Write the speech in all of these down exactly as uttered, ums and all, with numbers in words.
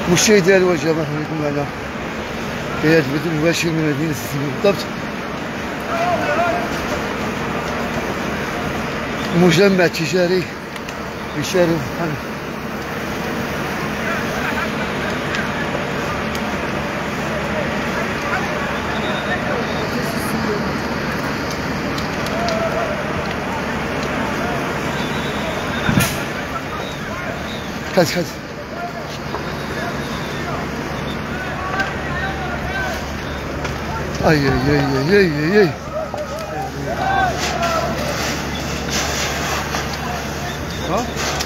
مشاهدي الواجهة، مرحبا بكم معنا في هذا البث المباشر من مدينة سيدي بالضبط، مجمع تجاري في شارع محمد. خذ خذ اي اي اي اي اي ها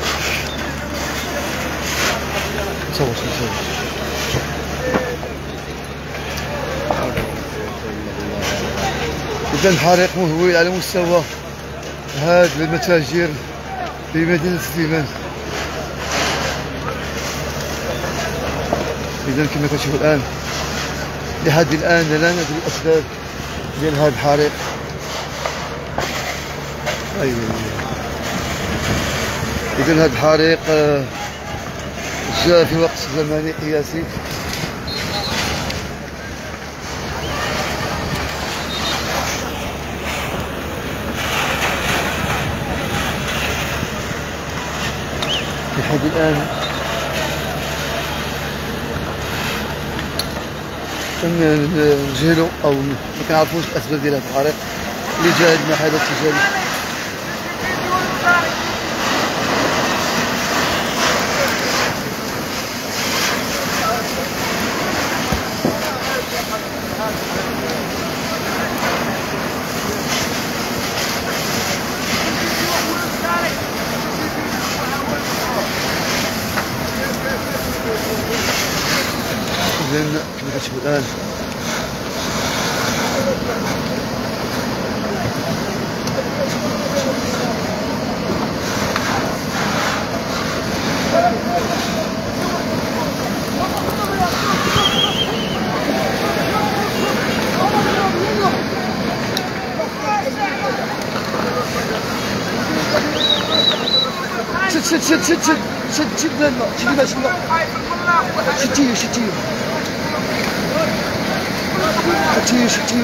صور صور. إذا حريق مهول على مستوى هذه المتاجر في مدينة سليمان. إذا كما كتشوفوا الآن لحد الآن لا ندري الأسباب ديال هذا الحريق. أيوة. إذا هذا الحريق جاء في وقت زمني قياسي. لحد الآن كنجهلوا او ما كنعرفوش الاسباب ديال هذا الحريق اللي جا هذا المحل التجاري. إذن كما كتشوفوا الآن شد شد شد شد شد شد شد لنا شد لنا شد لنا شتيه شتيه شتيه شتيه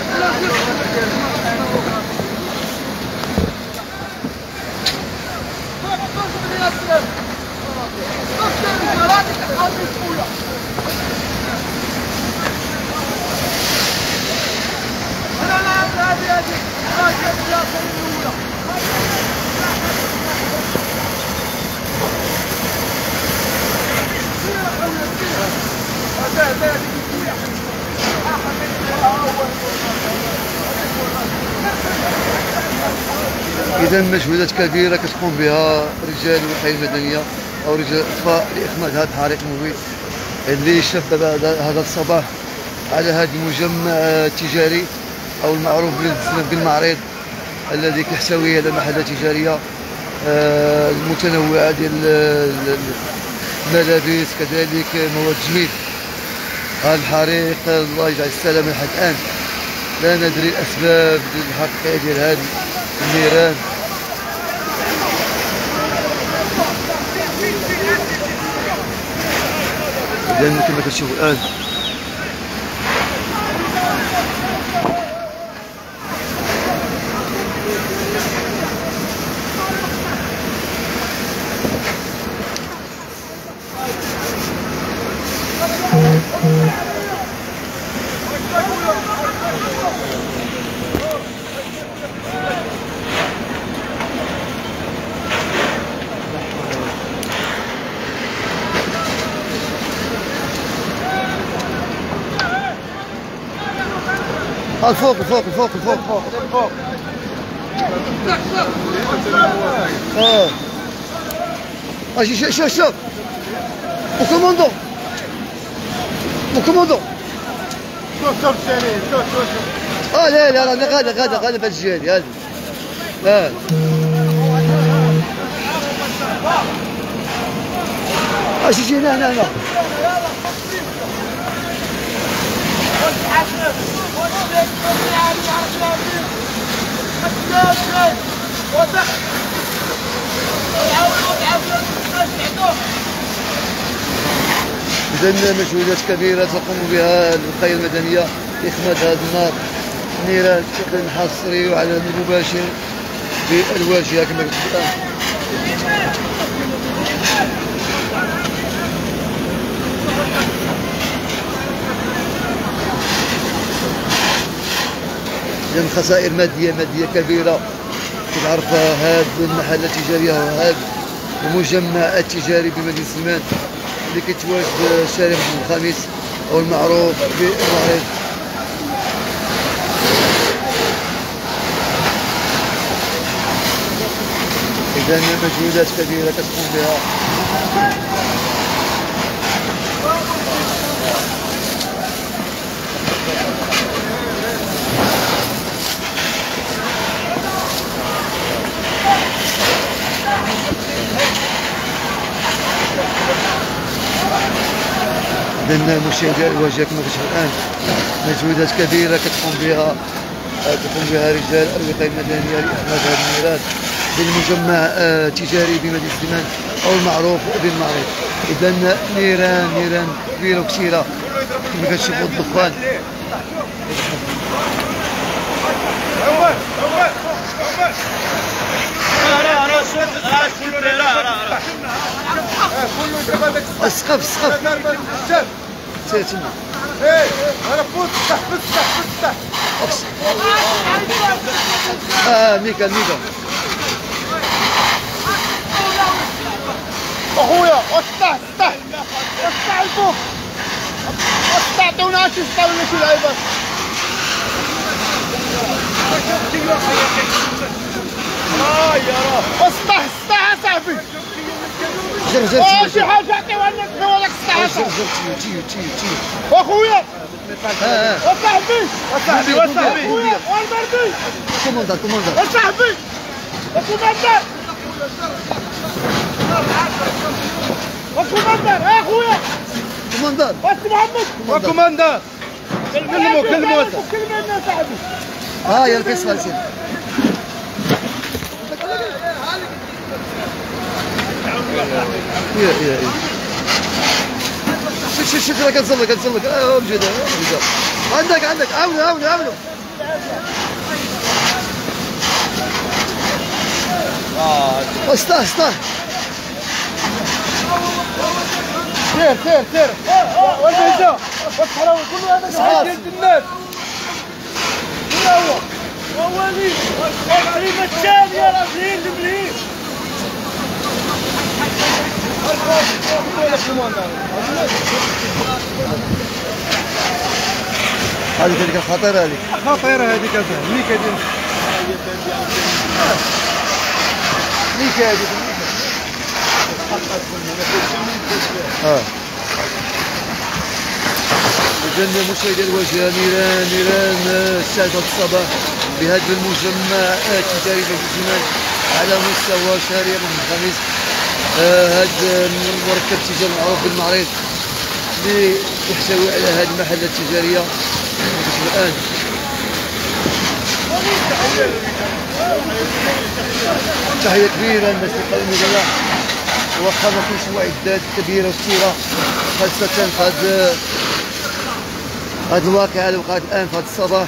إذا مجهودات كبيرة كتقوم بها رجال الوحدة المدنية أو رجال الإطفاء لإخماد هذا الحريق المهول اللي شب هذا الصباح على هذا المجمع التجاري أو المعروف بالمعرض الذي كيحتوي على محلات تجارية المتنوعة ديال الملابس كذلك مواد تجميل. هذا الحريق الله يجعل السلامة لحد الآن لا ندري الأسباب الحقيقية ديال هذه النيران. إذا كما كتشوفوا الآن الفوق الفوق الفوق الفوق الفوق الفوق اه اجي شوف شوف شوف وكوموندو وكوموندو شوف شوف سليم شوف شوف شوف اه لا لا لا غادا غادا غادا بهاد الجهه هادي هادي اه اجي جي هنا هنا هنا إذن مجهودات كبيرة تقوم بها الوقاية المدنية لإخماد هذا النار النيران بشكل حصري وعلى المباشر بالواجهة كما قلت الآن. إذن خسائر مادية مادية كبيرة. تعرف هذا المحل التجاري وهذا المجمع التجاري بمدينة سليمان اللي كيتواجد شارع محمد الخامس أو المعروف بالمعرض. إذا مجهودات كبيرة كتقوم بها إذن مشاهدي الواجهة كما كتشوفوا الآن مجهودات كبيرة كتقوم بها تقوم بها رجال الوقاية المدنية لإخماد هذه النيران بالمجمع التجاري بمدينة سليمان أو المعروف بالمعرض. إذن نيران نيران كبيرة وكثيرة كما كتشوفوا الدخان. السقف السقف سير تما ايه انا فوت تحت تحت تحت اه ميكا ميكا اخويا افتح افتح افتح الفوق افتح عطونا شي سطاونا شي لعيبات اه يا راه افتح افتح صاحبي جر جر اه شي حاجه عطيوها لنا دخلوا لك السطح جر جر تيو تيو تيو اخويا اه وصاحبي وصاحبي وصاحبي والبردي كوموندار كوموندار وصاحبي وكوموندار وكوموندار اه اخويا كوموندار وسط محمد وكوموندار كلموا كلموا كلموا لنا صاحبي اه يا الكيس فالسين يا يا يا شوف شوف شوف راه كتزلق كتزلق اه موجوده موجوده عندك عندك عاونوا عاونوا عاونوا اه اسطح اسطح سير سير سير والبهجه والحلاوه كله هذا ديال الناس هو هو هو لي الكلمه الثانيه راه بلين بلين هذه تلك خطيرة هذه خطيرة هذه كذا ميكا ديال ميكا هذه اه إذن مشاهدي الواجهة نيران نيران الساعة الصباح بهذا المجمع التجاري في سليمان على مستوى شارع محمد الخامس. هذا المركب التجاري المعروف بالمعرض اللي يحتوي على هذه المحلات التجارية الآن. تحية كبيرة للناس اللي قايمين هنا واخا ما كاينش معدات كبيرة وكثيرة خاصة في هذا هذا الواقعة اللي وقعت الآن في هذا الصباح.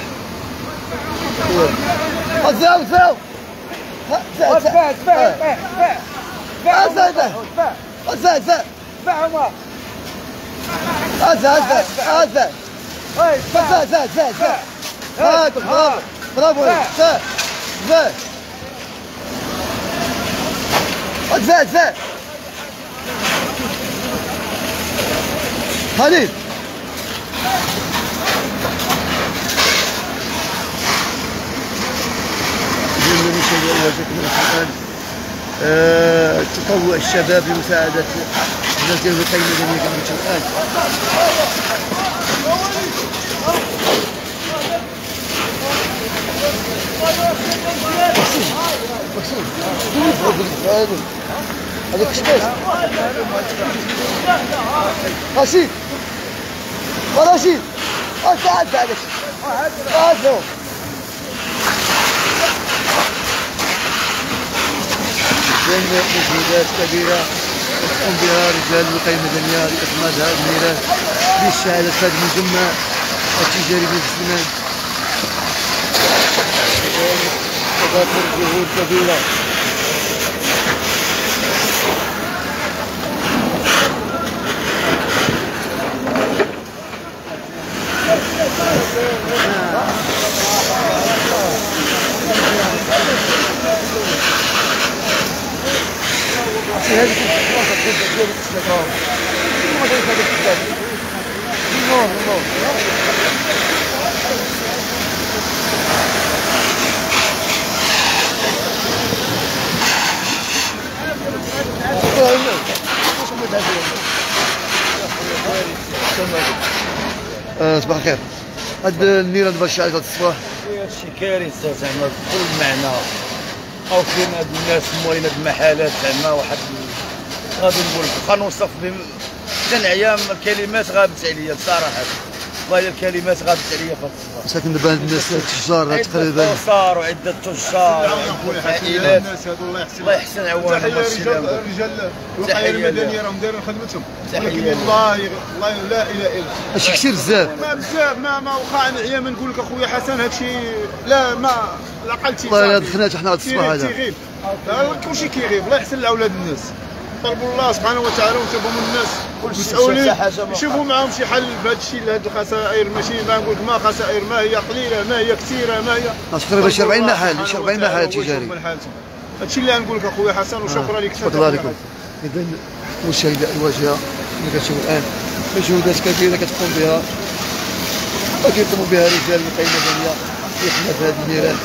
دفعوا دفعوا دفع دفع دفع دفع دفع دفع دفع دفع عمر ازا ازا ازا دفع دفع دفع دفع هاك برافو برافو دفع دفع دفع دفع خليل أه تطوع الشباب لمساعدة الناس ديال الوقاية المدنية كما كتشوفوا الآن. مقصود مقصود هذاك كشكاش رشيد ورشيد هاك عاد هذاك هاك هو مجهودات كبيرة تقوم بها رجال الوقاية المدنية لإخماد هذه النيران للشعلة هذا المجمع التجاري بالسلمان. تضافر جهود كبيرة. هذيك البلاصه ديال الاستقرار كيما قلت هذيك الكتاب نور نور صباح الخير. هاد النيران باش شعلت هاد الصباح هادشي كارثه زعما بكل معنى. او كاين هاد الناس مولين هاد المحلات زعما واحد غادي نقول بقا نوصف بهم حتى نعيا الكلمات غابت عليا بصراحه. والله الكلمات غابت عليا في هاد الصباح. ساكن دابا هاد الناس التجار تقريبا صاروا عده تجار عائلات. الناس هادو الله يحسن الله يحسن عوانهم. رجال رجال الوقايه المدنيه راهم دايرين خدمتهم. ولكن الله الله لا اله الا الله. هادشي كثير بزاف. ما بزاف ما ما واخا نعيا ما نقول لك اخويا حسن هادشي لا ما العقل تيغيب. والله دخلنا حنا هاد الصباح هذا تيغيب كلشي كيغيب. الله يحسن لاولاد الناس. طلبوا الله سبحانه وتعالى وتابهم الناس مسؤولين يشوفوا معاهم شي حل في هذا الشيء لهاد الخسائر. ماشي ما نقول لك ما خسائر ما هي قليله ما هي كثيره ما هي تقريبا شي أربعين محل شي أربعين محل تجاري. هذا الشيء اللي غنقول لك اخويا حسن وشكرا لك. تفضل عليكم. اذا مشاهدة الواجهه اللي كتشوفوا الان مجهودات كبيره كتقوم بها وكيقوم بها رجال الوقايه المدنيه في حمايه هذه النيران.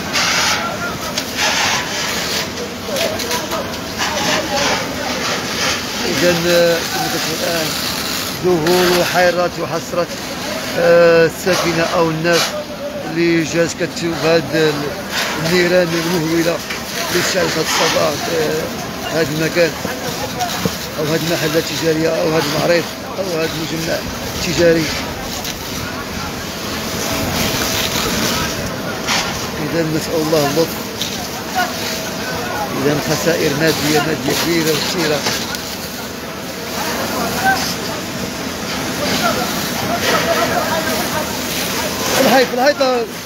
إذا كما كتشوفوا الآن ذهول وحيرات وحسرة الساكنة أو الناس اللي جات كتشوف هاد النيران المهولة اللي اشتعلت هاد الصباح في هاد المكان أو هاد المحلات التجارية أو هاد المعرض أو هاد المجمع التجاري. إذا نسأل الله اللطف. إذا خسائر مادية مادية كبيرة وكثيرة. الهيط الهيط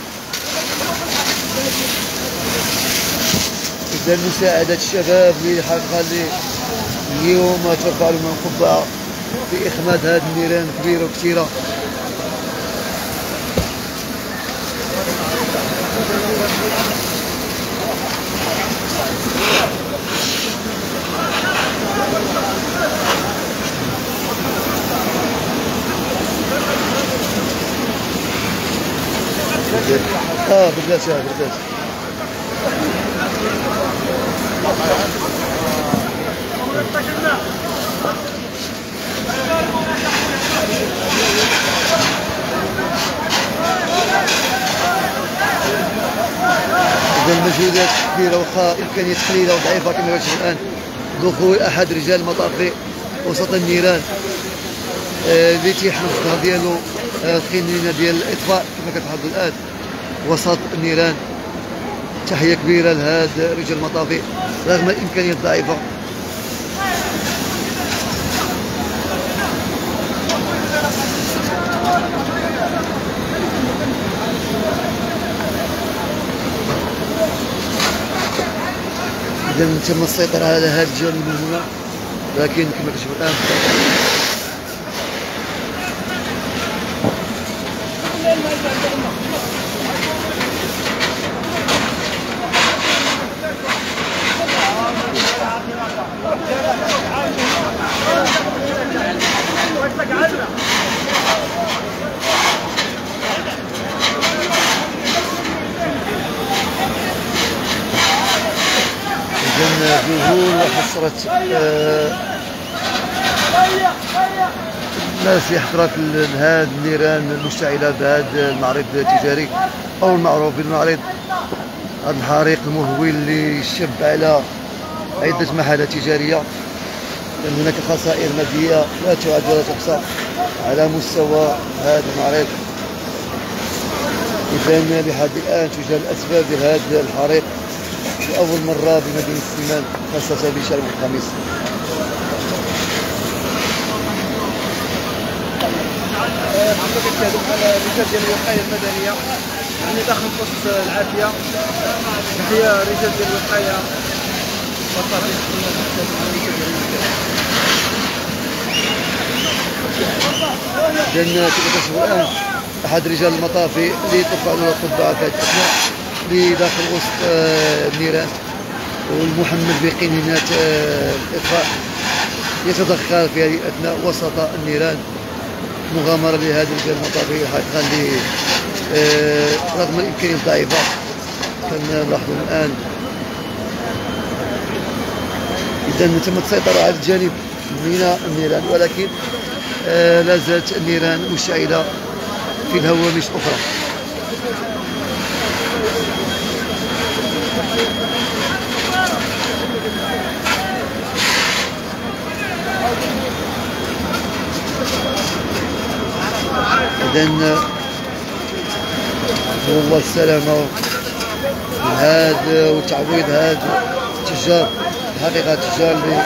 إذا مساعدة الشباب اللي حقا اللي اليوم ترفع لهم القبعة في إخماد هذه النيران كبيرة وكثيرة. اه بردات يا بردات. إذا المجهودات كبيرة واخا إمكانيات قليلة وضعيفة كما كتشوفوا الآن. دخول أحد رجال المطافي وسط النيران اللي تيحمل في الظهر ديالو الخنينة ديال الإطفاء كما كتلاحظوا الآن وسط النيران. تحية كبيرة لهاد رجال المطافي رغم الإمكانيات الضعيفة. إذا تم السيطرة على هذا الجانب من هنا، لكن كما كتشوفوا الآن إذن ذهول وحسرة الناس اللي حضرت لهذه النيران المشتعلة بهذا المعرض التجاري أو المعروف بالمعرض. هذا الحريق المهول اللي شب على عدة محلات تجارية، لأن هناك خسائر مادية لا تعد ولا تحصى على مستوى هذا المعرض. إذا لحد الآن توجد الأسباب لهذا الحريق لأول مرة بمدينة سليمان خاصة بشارع الخميس. الحمله كتهدف على الرجال ديال الوقايه المدنيه يعني داخل قوس العافيه. تحيه رجال ديال الوقايه والطبيب. لان كما كتشوفوا الان احد رجال المطافي اللي طبق على الطباعه في هذه الاثناء اللي داخل وسط النيران والمحمل بقنينات الاطفاء يتدخل في هذه الاثناء وسط النيران. مغامره لهذا الرجال المطافي حقيقه اللي رغم الامكانيات الضعيفه كنلاحظوا الان. اذا تم السيطره على الجانب من النيران، ولكن آه لا زالت النيران مشتعله في الهوامش الاخرى. اذا والله السلامه هذا وتعويض هذا التجار، الحقيقه التجار اللي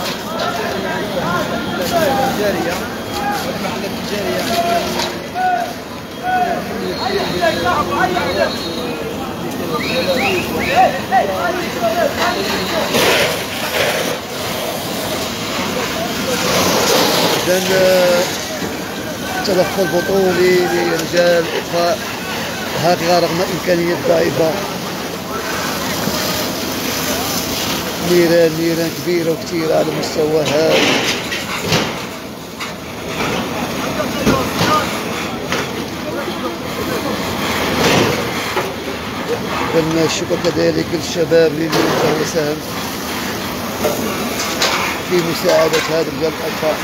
التجاريه والمحلات التجاريه اذا تدخل بطولي لرجال الاطفاء هكذا رغم الامكانيات الضعيفه. نيران نيران كبيره وكثيره على مستوى هذا. الشكر كذلك للشباب اللي ساهم في مساعدة هذا الرجال الأطفال.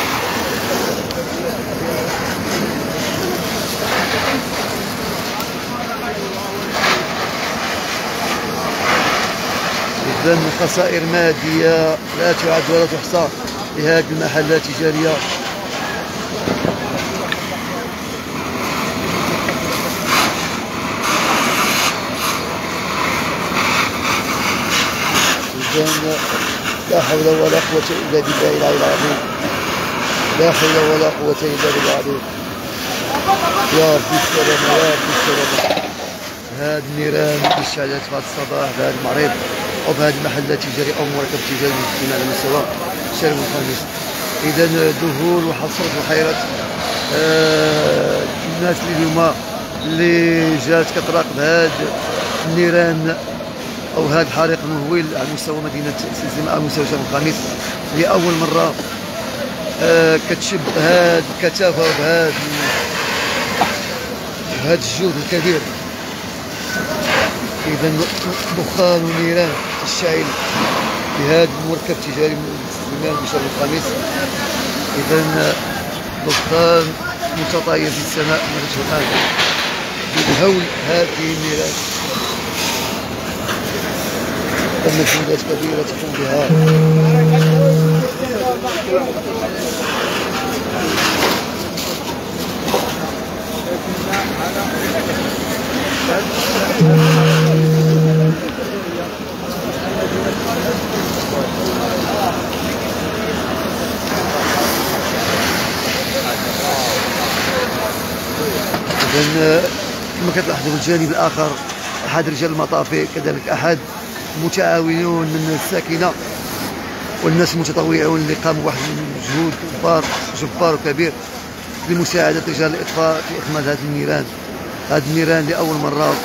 إذن خسائر مادية لا تعد ولا تحصى لهذه المحلات التجارية. لا حول ولا قوة إلا بالله العلي العظيم. لا حول ولا قوة إلا بالله العظيم. يا ربي السلامة يا ربي السلامة. هاد النيران اللي اشتعلت في هذا الصباح بهذا المريض أو بهذه المحلات التجارية أو مركب تجاري مسلمين على مستوى الشارع الخامس. إذا ذهول وحصرت وحيرة آه الناس اللي اليوم اللي جات كتراقب هاد النيران او هذا الحريق المهول على مستوى مدينه سلسله على مستوى الشارع الخامس لاول مره. آه كتشب هذه الكثافه وبهذا بهذا الجهد الكبير. اذا دخان ونيران تشتعل في هذا المركب التجاري المسلمين بالشارع الخامس. اذا دخان متطاير في السماء نرجو الان بهول هذه النيران. تم مجهودات كبيرة تقوم بها إذن كما كتلاحظوا الجانب الآخر أحد رجال المطافي كذلك أحد متعاونون من الساكنه والناس المتطوعون اللي قاموا بواحد المجهود جبار جبار وكبير لمساعده رجال الاطفاء في اخماد هذه النيران. هذه النيران لاول مره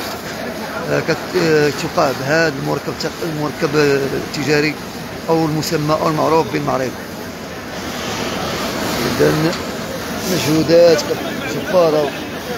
كتقع بهذا المركب المركب التجاري او المسمى او المعروف بالمعرض. اذا مجهودات جباره.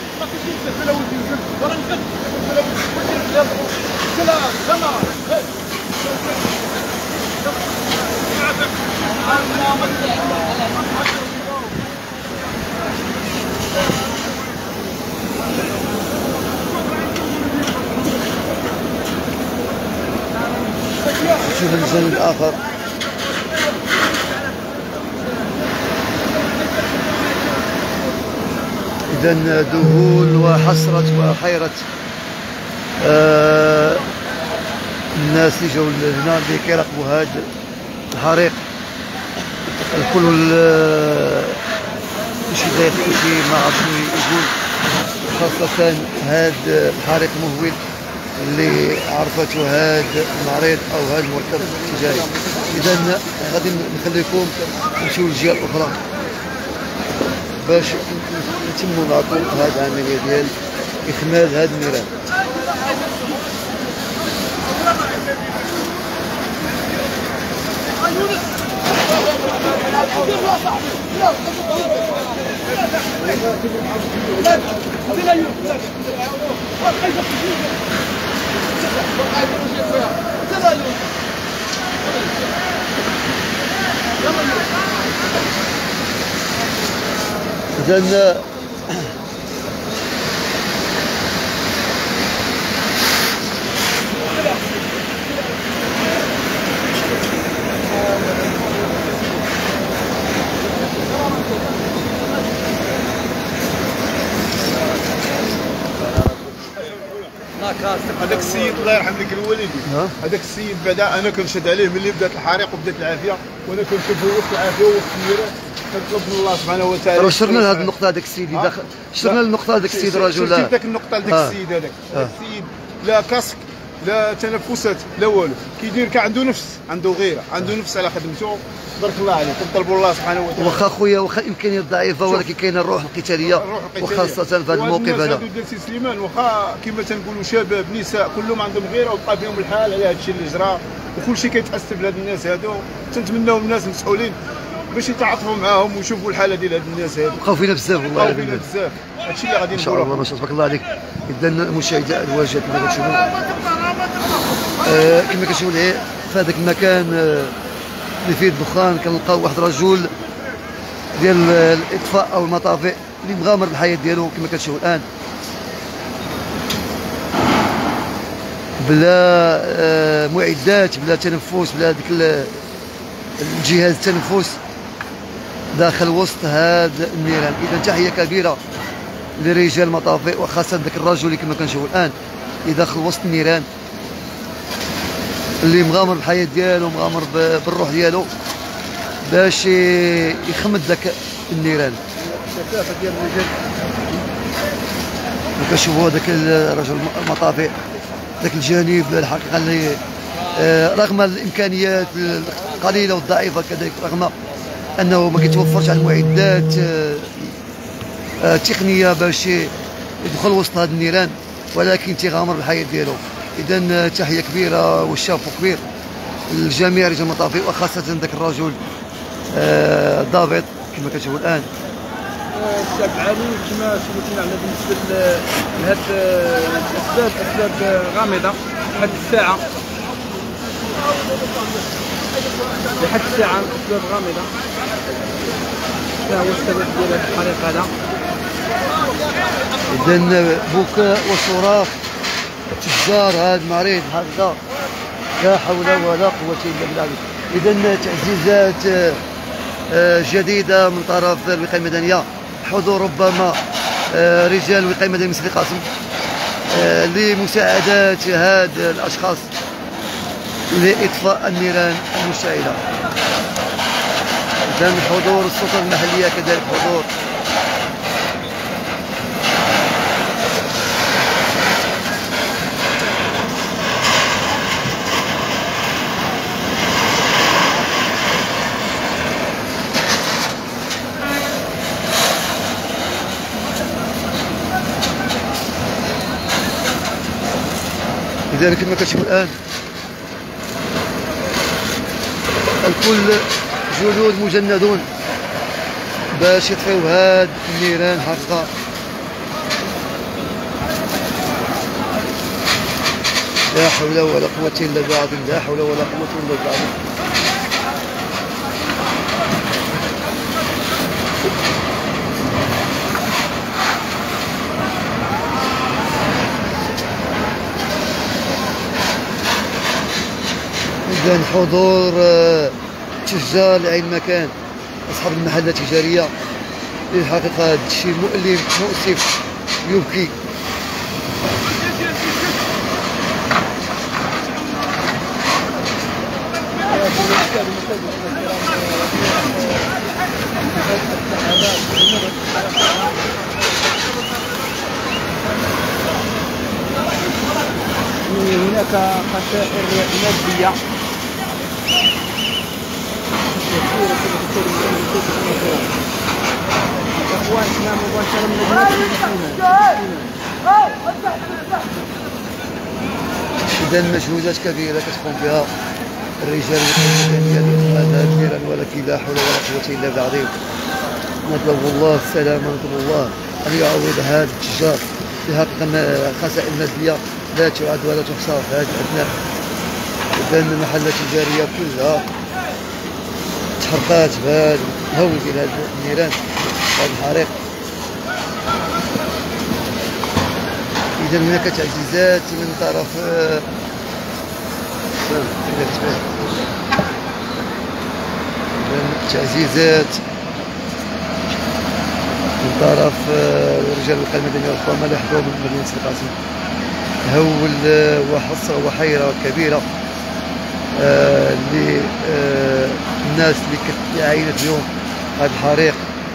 شوف الجانب الآخر. إذا ذهول وحسرة وحيرة آه الناس اللي جاوا هنا اللي كيراقبوا هذا الحريق. الكل شي داير في ما عرف شنو يقول، خاصة هاد الحريق المهول اللي عرفته هاد المريض او هاد المركب التجاري. اذا غادي نخليكم نمشيو للجهه الاخرى باش نتموا معكم هاد العمليه ديال اخماد هاد النيران. إذن هذاك السيد الله يرحم ذاك الوالدي، هذاك السيد بعدا انا كنشهد عليه ملي بدات الحريق وبدات العافيه، وانا كنشوفه وسط العافيه وسط النيران، كنطلب من الله سبحانه وتعالى. شرنا لهذه النقطه هذاك السيد اللي داخل، شرنا النقطه هذاك السيد رجل. شفتي ذاك النقطه هذاك السيد هذاك السيد لا كاسك لا تنفسات لا والو، كيدير كاع عنده نفس، عنده غيره، عنده نفس على خدمته. بارك الله عليك، كنطلبوا الله سبحانه وتعالى. واخا خويا واخا الامكانيات ضعيفه ولكن كاينه الروح القتاليه، وخاصه في هذا الموقف هذا. ديال سي سليمان واخا كما تنقولوا شباب نساء كلهم عندهم غيره وبقى فيهم الحال على هذا الشيء اللي جرى، وكل شيء كيتاسف لهاد الناس هادو. تنتمناو من الناس المسؤولين باش يتعاطفوا معاهم ويشوفوا الحاله ديال هاد الناس هادو. بقاو فينا بزاف والله، بقاو فينا بزاف، هادشي اللي غادي نقولوا. ان شاء الله ما شاء تبارك الله عليك. اذا المشاهدة الواجهه كما كتشوفوا آه كما كتشوفوا في هذاك المكان آه اللي فيه الدخان، كنلقاو واحد الرجل ديال الاطفاء او المطافئ اللي مغامر بالحياه ديالو كما كتشوفوا الان، بلا آه معدات، بلا تنفس، بلا ديك الجهاز التنفس داخل وسط هذا النيران. اذا تحيه كبيره لرجال المطافئ، وخاصه ذاك الرجل اللي كما كنشوفوا الان اللي داخل وسط النيران، اللي مغامر بالحياه ديالو، مغامر بالروح ديالو باش يخمد ذاك النيران. الكثافه ديال الرجال وكنشوفوا هذاك الرجل المطافئ، ذاك الجانب الحقيقه اللي رغم الامكانيات القليله والضعيفه كذلك، رغم انه ما كيتوفرش على المعدات التقنيه باش يدخل وسط هذا النيران، ولكن تيغامر بالحياه ديالو. اذا تحيه كبيره والشافو كبير لجميع رجال المطافئ، وخاصه ذاك الرجل ضابط كما كتشوفوا الان. الشاب علي كما شفتنا على بالنسبه لهاد الاسباب، اسباب غامضه لحد الساعه، لحد الساعه اسباب غامضه. هذا هو السبب ديال هذا الحريق هذا. اذا بكاء وصراخ تجار هذا المريض هكذا، لا حول ولا قوه الا بالله. اذا تعزيزات جديده من طرف الوقايه المدنيه، حضور ربما رجال الوقايه المدنيه مسلي قاسم لمساعدة هاد الاشخاص لاطفاء النيران المشتعله. اذا حضور السلطه المحليه كذلك حضور. إذا كما كتشوفوا الآن الكل جنود مجندون باش يطفيو هاد النيران حقا. لا حول ولا قوة إلا بالله، لا حول ولا قوة إلا بالله. إذا حضور تجار لأي مكان، أصحاب المحلات التجارية. للحقيقة هذا الشيء مؤلم مؤسف يبكي. هناك خسائر مادية كثيرة كثيرة كثيرة. اخواننا مباشرة من إذا مجهودات كبيرة كتقوم بها الرجال والنساء ديال كبيرا، ولكن لا حول ولا قوة إلا بالله العظيم. نطلب الله السلامة، نطلب الله أن يعوض هذا التجار بحق خسائر مادية لا تعد ولا تحصى في هذه الأثناء. إذا المحلات التجارية كلها تحرقات بهذا الهول ديال هذه النيران، هذا الحريق. إذا هناك تعزيزات من طرف تعزيزات من طرف رجال الوقاية المدنية والقوامة اللي حضروا من مدينة القاسم. هول وحصة وحيرة كبيرة للناس اللي عاينت اليوم هذا الحريق.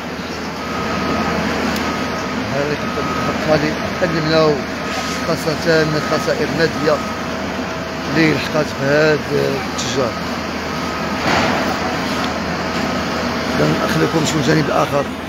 الحريق اللي قدمناه خاصة من الخسائر المادية اللي لحقات بهاد التجار. نخليكم نشوفوا الجانب الآخر.